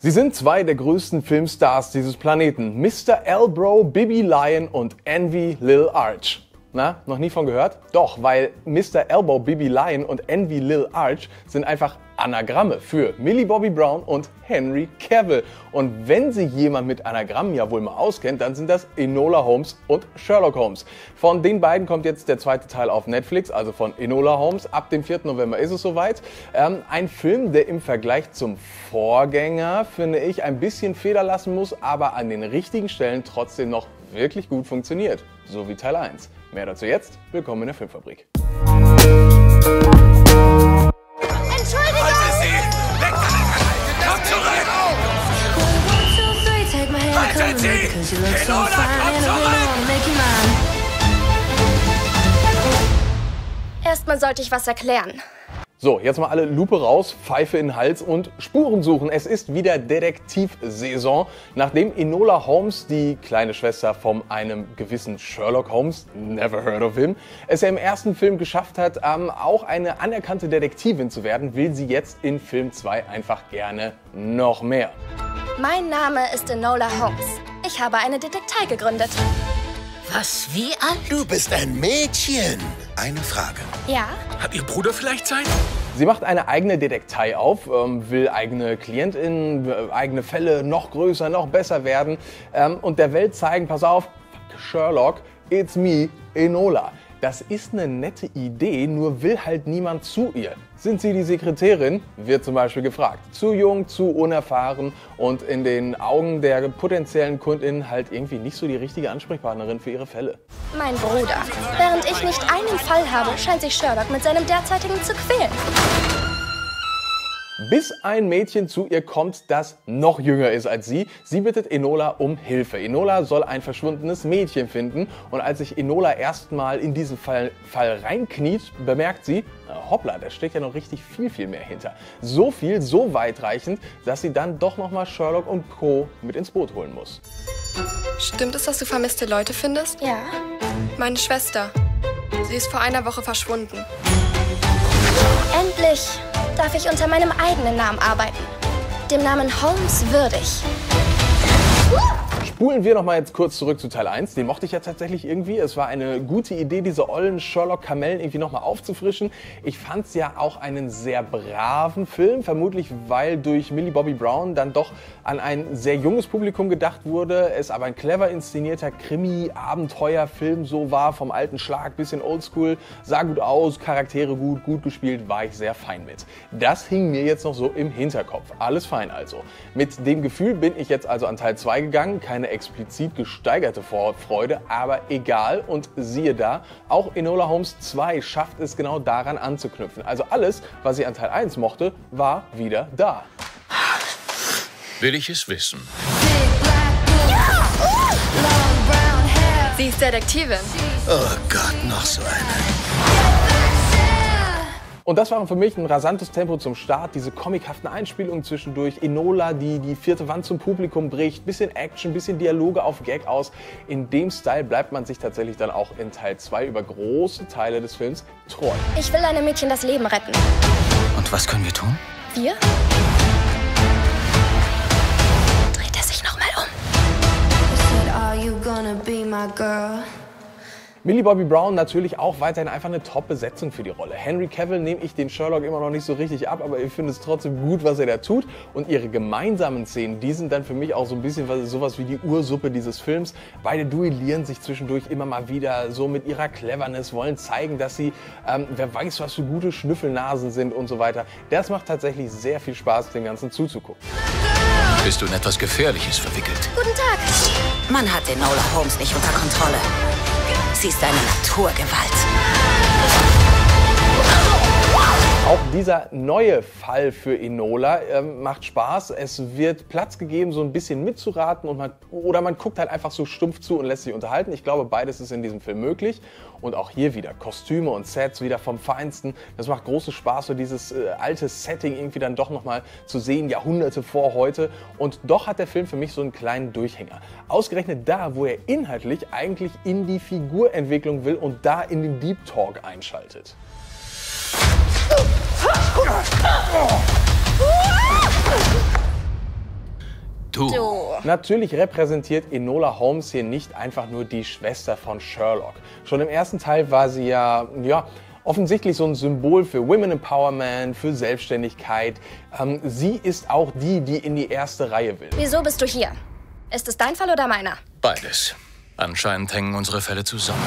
Sie sind zwei der größten Filmstars dieses Planeten. Mr. Elbro, Bibi Lion und Envy Lil Arch. Na, noch nie von gehört? Doch, weil Mr. Elbow, Bibi Lion und Envy Lil Arch sind einfach Anagramme für Millie Bobby Brown und Henry Cavill. Und wenn sich jemand mit Anagrammen ja wohl mal auskennt, dann sind das Enola Holmes und Sherlock Holmes. Von den beiden kommt jetzt der zweite Teil auf Netflix, also von Enola Holmes. Ab dem 4. November ist es soweit. Ein Film, der im Vergleich zum Vorgänger, finde ich, ein bisschen Feder lassen muss, aber an den richtigen Stellen trotzdem noch wirklich gut funktioniert. So wie Teil 1. Mehr dazu jetzt. Willkommen in der Filmfabrik. Entschuldigung! Halte sie! Weg damit! Komm zurück! Haltet sie! Enola, komm zurück! Erstmal sollte ich was erklären. So, jetzt mal alle Lupe raus, Pfeife in den Hals und Spuren suchen. Es ist wieder Detektivsaison. Nachdem Enola Holmes, die kleine Schwester von einem gewissen Sherlock Holmes, never heard of him, es ja im ersten Film geschafft hat, auch eine anerkannte Detektivin zu werden, will sie jetzt in Film 2 einfach gerne noch mehr. Mein Name ist Enola Holmes. Ich habe eine Detektei gegründet. Was, wie alt? Du bist ein Mädchen. Eine Frage. Ja? Hat Ihr Bruder vielleicht Zeit? Sie macht eine eigene Detektei auf, will eigene KlientInnen, eigene Fälle noch größer, noch besser werden und der Welt zeigen, pass auf, Sherlock, it's me, Enola. Das ist eine nette Idee, nur will halt niemand zu ihr. Sind Sie die Sekretärin? Wird zum Beispiel gefragt. Zu jung, zu unerfahren und in den Augen der potenziellen KundInnen halt irgendwie nicht so die richtige Ansprechpartnerin für ihre Fälle. Mein Bruder. Während ich nicht einen Fall habe, scheint sich Sherlock mit seinem derzeitigen zu quälen. Bis ein Mädchen zu ihr kommt, das noch jünger ist als sie. Sie bittet Enola um Hilfe. Enola soll ein verschwundenes Mädchen finden. Und als sich Enola erstmal in diesen Fall reinkniet, bemerkt sie, hoppla, da steckt ja noch richtig viel mehr hinter. So viel, so weitreichend, dass sie dann doch nochmal Sherlock und Co. mit ins Boot holen muss. Stimmt es, dass du vermisste Leute findest? Ja. Meine Schwester. Sie ist vor einer Woche verschwunden. Endlich darf ich unter meinem eigenen Namen arbeiten. Dem Namen Holmes würdig. Spulen wir noch mal jetzt kurz zurück zu Teil 1. Den mochte ich ja tatsächlich irgendwie. Es war eine gute Idee, diese ollen Sherlock-Kamellen irgendwie noch mal aufzufrischen. Ich fand es ja auch einen sehr braven Film. Vermutlich, weil durch Millie Bobby Brown dann doch an ein sehr junges Publikum gedacht wurde. Es aber ein clever inszenierter Krimi-Abenteuerfilm so war. Vom alten Schlag, bisschen oldschool. Sah gut aus, Charaktere gut, gut gespielt. War ich sehr fein mit. Das hing mir jetzt noch so im Hinterkopf. Alles fein also. Mit dem Gefühl bin ich jetzt also an Teil 2 gegangen. Keine explizit gesteigerte Vorfreude, aber egal und siehe da, auch Enola Holmes 2 schafft es genau daran anzuknüpfen. Also alles, was ich an Teil 1 mochte, war wieder da. Will ich es wissen? Sie ist Detektivin. Oh Gott, noch so eine. Und das war für mich ein rasantes Tempo zum Start, diese comichaften Einspielungen zwischendurch, Enola, die die vierte Wand zum Publikum bricht, bisschen Action, bisschen Dialoge auf Gag aus. In dem Style bleibt man sich tatsächlich dann auch in Teil 2 über große Teile des Films treu. Ich will einem Mädchen das Leben retten. Und was können wir tun? Wir? Dreht er sich nochmal um. Millie Bobby Brown natürlich auch weiterhin einfach eine Top-Besetzung für die Rolle. Henry Cavill nehme ich den Sherlock immer noch nicht so richtig ab, aber ich finde es trotzdem gut, was er da tut. Und ihre gemeinsamen Szenen, die sind dann für mich auch so ein bisschen sowas wie die Ursuppe dieses Films. Beide duellieren sich zwischendurch immer mal wieder so mit ihrer Cleverness, wollen zeigen, dass sie, wer weiß, was für gute Schnüffelnasen sind und so weiter. Das macht tatsächlich sehr viel Spaß, dem Ganzen zuzugucken. Bist du in etwas Gefährliches verwickelt? Guten Tag. Man hat Enola Holmes nicht unter Kontrolle. Sie ist eine Naturgewalt. Auch dieser neue Fall für Enola macht Spaß. Es wird Platz gegeben, so ein bisschen mitzuraten und man guckt halt einfach so stumpf zu und lässt sich unterhalten. Ich glaube, beides ist in diesem Film möglich. Und auch hier wieder Kostüme und Sets wieder vom Feinsten. Das macht großen Spaß, so dieses alte Setting irgendwie dann doch nochmal zu sehen, Jahrhunderte vor heute. Und doch hat der Film für mich so einen kleinen Durchhänger. Ausgerechnet da, wo er inhaltlich eigentlich in die Figurentwicklung will und da in den Deep Talk einschaltet. Du. Natürlich repräsentiert Enola Holmes hier nicht einfach nur die Schwester von Sherlock. Schon im ersten Teil war sie ja offensichtlich so ein Symbol für Women Empowerment, für Selbstständigkeit. Sie ist auch die, die in die erste Reihe will. Wieso bist du hier? Ist es dein Fall oder meiner? Beides. Anscheinend hängen unsere Fälle zusammen.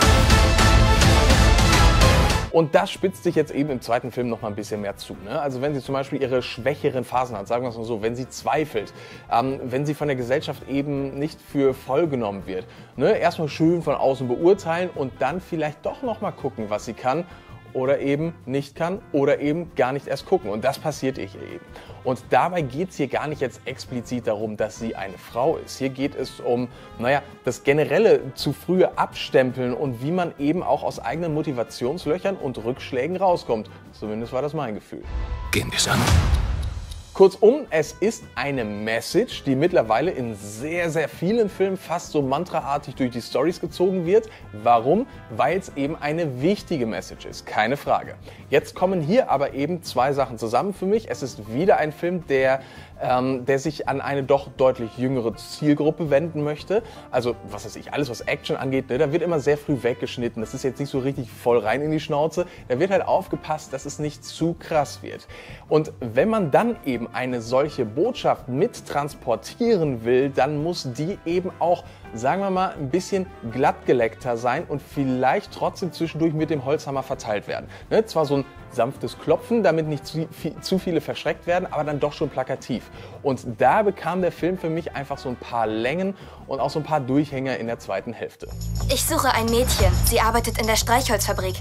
Und das spitzt sich jetzt eben im zweiten Film noch mal ein bisschen mehr zu. Ne? Also wenn sie zum Beispiel ihre schwächeren Phasen hat, sagen wir es mal so, wenn sie zweifelt, wenn sie von der Gesellschaft eben nicht für voll genommen wird. Ne? Erstmal schön von außen beurteilen und dann vielleicht doch noch mal gucken, was sie kann oder eben nicht kann oder eben gar nicht erst gucken. Und das passiert ihr hier eben. Und dabei geht es hier gar nicht jetzt explizit darum, dass sie eine Frau ist. Hier geht es um, das generelle zu frühe Abstempeln und wie man eben auch aus eigenen Motivationslöchern und Rückschlägen rauskommt. Zumindest war das mein Gefühl. Gehen wir's an. Kurzum, es ist eine Message, die mittlerweile in sehr, sehr vielen Filmen fast so mantraartig durch die Storys gezogen wird. Warum? Weil es eben eine wichtige Message ist, keine Frage. Jetzt kommen hier aber eben zwei Sachen zusammen für mich. Es ist wieder ein Film, der sich an eine doch deutlich jüngere Zielgruppe wenden möchte. Also, was weiß ich, alles was Action angeht, ne, da wird immer sehr früh weggeschnitten. Das ist jetzt nicht so richtig voll rein in die Schnauze. Da wird halt aufgepasst, dass es nicht zu krass wird. Und wenn man dann eben eine solche Botschaft mit transportieren will, dann muss die eben auch, sagen wir mal, ein bisschen glattgeleckter sein und vielleicht trotzdem zwischendurch mit dem Holzhammer verteilt werden. Ne, zwar so ein sanftes Klopfen, damit nicht zu viele verschreckt werden, aber dann doch schon plakativ. Und da bekam der Film für mich einfach so ein paar Längen und auch so ein paar Durchhänger in der zweiten Hälfte. Ich suche ein Mädchen. Sie arbeitet in der Streichholzfabrik.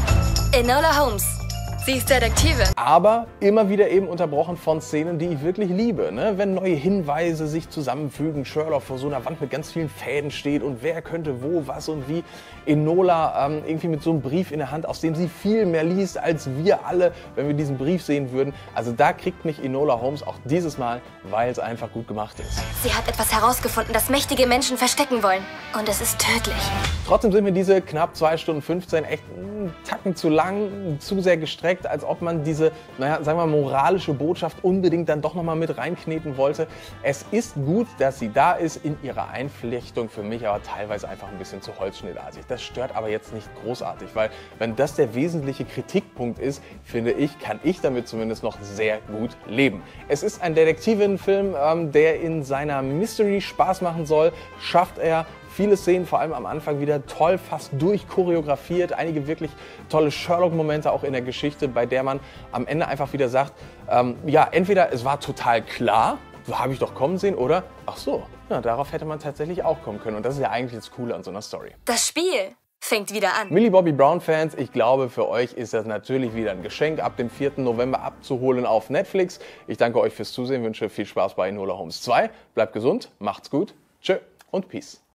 Enola Holmes. Sie ist Detektivin. Aber immer wieder eben unterbrochen von Szenen, die ich wirklich liebe. Ne? Wenn neue Hinweise sich zusammenfügen, Sherlock vor so einer Wand mit ganz vielen Fäden steht und wer könnte wo, was und wie. Enola irgendwie mit so einem Brief in der Hand, aus dem sie viel mehr liest als wir alle, wenn wir diesen Brief sehen würden. Also da kriegt mich Enola Holmes auch dieses Mal, weil es einfach gut gemacht ist. Sie hat etwas herausgefunden, das mächtige Menschen verstecken wollen. Und es ist tödlich. Trotzdem sind mir diese knapp 2 Stunden 15 echt einen Tacken zu lang, zu sehr gestreckt, als ob man diese, sagen wir mal, moralische Botschaft unbedingt dann doch nochmal mit reinkneten wollte. Es ist gut, dass sie da ist, in ihrer Einflechtung für mich aber teilweise einfach ein bisschen zu holzschnittartig. Das stört aber jetzt nicht großartig, weil wenn das der wesentliche Kritikpunkt ist, finde ich, kann ich damit zumindest noch sehr gut leben. Es ist ein Detektivinnenfilm, der in seiner Mystery Spaß machen soll, schafft er. Viele Szenen, vor allem am Anfang, wieder toll, fast durchchoreografiert. Einige wirklich tolle Sherlock-Momente auch in der Geschichte, bei der man am Ende einfach wieder sagt, entweder es war total klar, habe ich doch kommen sehen, oder ach so, darauf hätte man tatsächlich auch kommen können. Und das ist ja eigentlich das Coole an so einer Story. Das Spiel fängt wieder an. Millie Bobby Brown-Fans, ich glaube, für euch ist das natürlich wieder ein Geschenk, ab dem 4. November abzuholen auf Netflix. Ich danke euch fürs Zusehen, wünsche viel Spaß bei Enola Holmes 2. Bleibt gesund, macht's gut, tschö und Peace.